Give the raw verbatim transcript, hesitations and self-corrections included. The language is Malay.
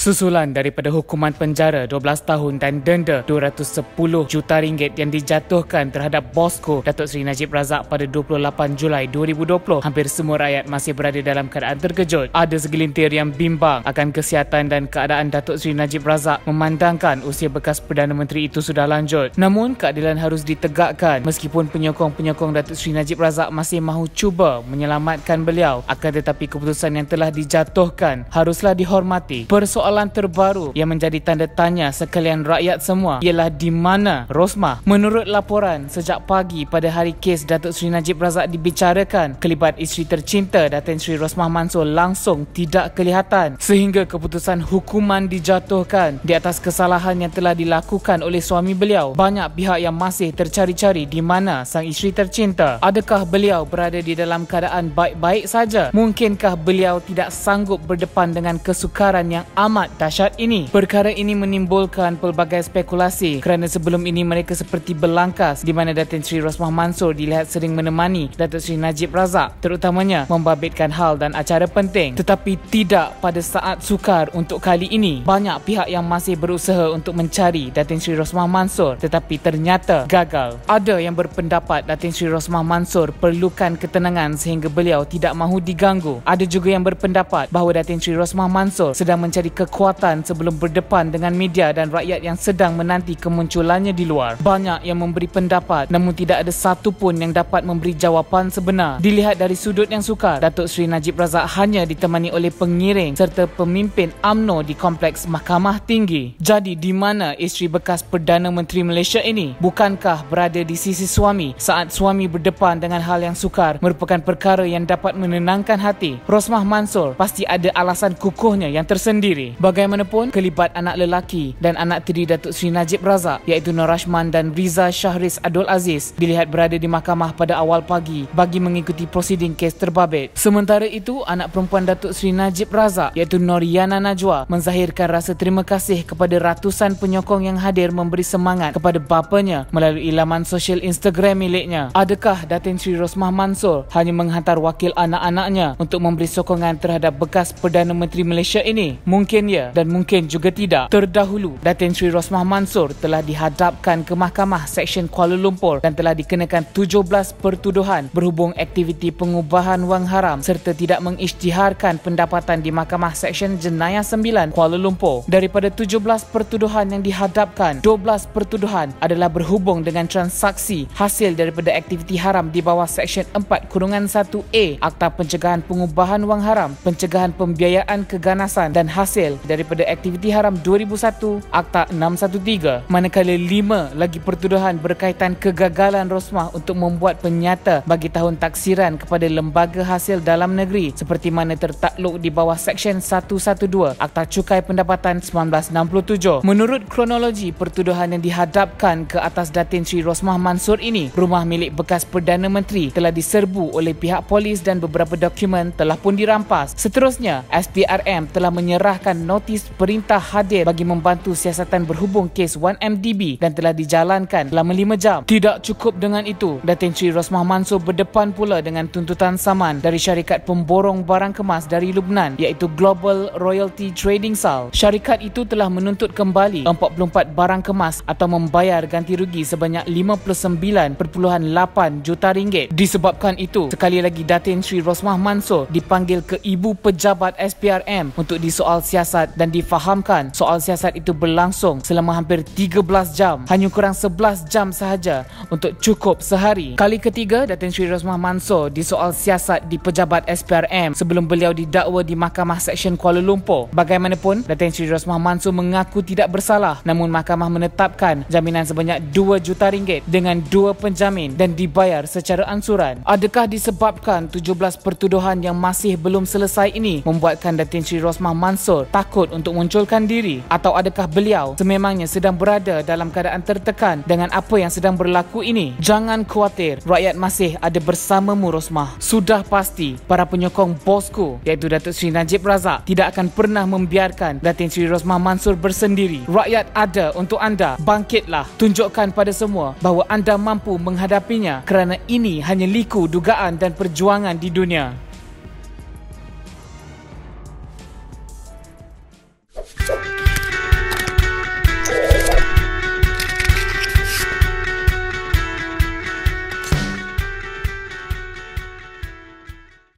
Susulan daripada hukuman penjara dua belas tahun dan denda dua ratus sepuluh juta ringgit yang dijatuhkan terhadap Bosco Datuk Seri Najib Razak pada dua puluh lapan Julai dua ribu dua puluh, hampir semua rakyat masih berada dalam keadaan terkejut. Ada segelintir yang bimbang akan kesihatan dan keadaan Datuk Seri Najib Razak memandangkan usia bekas Perdana Menteri itu sudah lanjut. Namun keadilan harus ditegakkan meskipun penyokong-penyokong Datuk Seri Najib Razak masih mahu cuba menyelamatkan beliau, akan tetapi keputusan yang telah dijatuhkan haruslah dihormati. Persoalan terbaru yang menjadi tanda tanya sekalian rakyat semua ialah di mana Rosmah. Menurut laporan, sejak pagi pada hari kes Datuk Seri Najib Razak dibicarakan, kelibat isteri tercinta Datin Seri Rosmah Mansor langsung tidak kelihatan sehingga keputusan hukuman dijatuhkan di atas kesalahan yang telah dilakukan oleh suami beliau. Banyak pihak yang masih tercari-cari di mana sang isteri tercinta. Adakah beliau berada di dalam keadaan baik-baik saja? Mungkinkah beliau tidak sanggup berdepan dengan kesukaran yang amat dahsyat ini? Perkara ini menimbulkan pelbagai spekulasi kerana sebelum ini mereka seperti berlangkas di mana Datin Seri Rosmah Mansor dilihat sering menemani Datuk Seri Najib Razak, terutamanya membabitkan hal dan acara penting. Tetapi tidak pada saat sukar untuk kali ini. Banyak pihak yang masih berusaha untuk mencari Datin Seri Rosmah Mansor tetapi ternyata gagal. Ada yang berpendapat Datin Seri Rosmah Mansor perlukan ketenangan sehingga beliau tidak mahu diganggu. Ada juga yang berpendapat bahawa Datin Seri Rosmah Mansor sedang mencari kekuatan sebelum berdepan dengan media dan rakyat yang sedang menanti kemunculannya di luar. Banyak yang memberi pendapat namun tidak ada satu pun yang dapat memberi jawapan sebenar. Dilihat dari sudut yang sukar, Datuk Seri Najib Razak hanya ditemani oleh pengiring serta pemimpin U M N O di Kompleks Mahkamah Tinggi. Jadi di mana isteri bekas Perdana Menteri Malaysia ini? Bukankah berada di sisi suami saat suami berdepan dengan hal yang sukar merupakan perkara yang dapat menenangkan hati? Rosmah Mansor pasti ada alasan kukuhnya yang tersendiri. Bagaimanapun, kelibat anak lelaki dan anak tiri Datuk Seri Najib Razak iaitu Nur Rashman dan Riza Shahriz Abdul Aziz dilihat berada di mahkamah pada awal pagi bagi mengikuti prosiding kes terbabit. Sementara itu, anak perempuan Datuk Seri Najib Razak iaitu Noriana Najwa menzahirkan rasa terima kasih kepada ratusan penyokong yang hadir memberi semangat kepada bapanya melalui laman sosial Instagram miliknya. Adakah Datin Seri Rosmah Mansor hanya menghantar wakil anak-anaknya untuk memberi sokongan terhadap bekas Perdana Menteri Malaysia ini? Mungkin ya dan mungkin juga tidak. Terdahulu, Datin Seri Rosmah Mansor telah dihadapkan ke Mahkamah Seksyen Kuala Lumpur dan telah dikenakan tujuh belas pertuduhan berhubung aktiviti pengubahan wang haram serta tidak mengisytiharkan pendapatan di Mahkamah Seksyen Jenayah sembilan Kuala Lumpur. Daripada tujuh belas pertuduhan yang dihadapkan, dua belas pertuduhan adalah berhubung dengan transaksi hasil daripada aktiviti haram di bawah Seksyen empat satu A Akta Pencegahan Pengubahan Wang Haram, Pencegahan Pembiayaan Keganasan dan hasil daripada aktiviti haram dua ribu satu Akta enam satu tiga. Manakala lima lagi pertuduhan berkaitan kegagalan Rosmah untuk membuat penyata bagi tahun taksiran kepada lembaga hasil dalam negeri seperti mana tertakluk di bawah Seksyen seratus dua belas Akta Cukai Pendapatan seribu sembilan ratus enam puluh tujuh. Menurut kronologi pertuduhan yang dihadapkan ke atas Datin Seri Rosmah Mansor ini, rumah milik bekas Perdana Menteri telah diserbu oleh pihak polis dan beberapa dokumen telah pun dirampas. Seterusnya, S P R M telah menyerahkan notis perintah hadir bagi membantu siasatan berhubung kes satu M D B dan telah dijalankan selama lima jam. Tidak cukup dengan itu, Datin Seri Rosmah Mansor berdepan pula dengan tuntutan saman dari syarikat pemborong barang kemas dari Lubnan iaitu Global Royalty Trading S A L. Syarikat itu telah menuntut kembali empat puluh empat barang kemas atau membayar ganti rugi sebanyak lima puluh sembilan perpuluhan lapan juta ringgit. Disebabkan itu, sekali lagi Datin Seri Rosmah Mansor dipanggil ke Ibu Pejabat S P R M untuk disoal siasat dan difahamkan soal siasat itu berlangsung selama hampir tiga belas jam. Hanya kurang sebelas jam sahaja untuk cukup sehari. Kali ketiga, Datin Seri Rosmah Mansor disoal siasat di Pejabat S P R M sebelum beliau didakwa di Mahkamah Seksyen Kuala Lumpur. Bagaimanapun, Datin Seri Rosmah Mansor mengaku tidak bersalah namun mahkamah menetapkan jaminan sebanyak dua juta ringgit dengan dua penjamin dan dibayar secara ansuran. Adakah disebabkan tujuh belas pertuduhan yang masih belum selesai ini membuatkan Datin Seri Rosmah Mansor takut untuk munculkan diri? Atau adakah beliau sememangnya sedang berada dalam keadaan tertekan dengan apa yang sedang berlaku ini? Jangan khawatir, rakyat masih ada bersamamu Rosmah. Sudah pasti para penyokong Bosco iaitu Datuk Seri Najib Razak tidak akan pernah membiarkan Datin Seri Rosmah Mansor bersendiri. Rakyat ada untuk anda. Bangkitlah, tunjukkan pada semua bahawa anda mampu menghadapinya kerana ini hanya liku dugaan dan perjuangan di dunia.